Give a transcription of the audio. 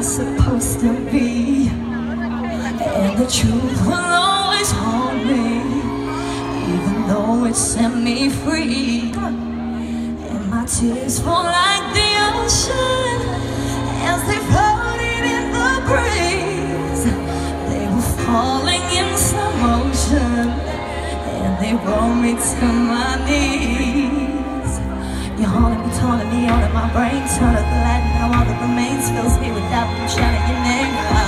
supposed to be, and the truth will always haunt me, even though it set me free. And my tears fall like the ocean as they floated in the breeze. They were falling in slow motion, and they brought me to my knees. You're haunting me, taunting me, all in my brain, turn up the light. Now all that remains fills me with doubt and shouting your name.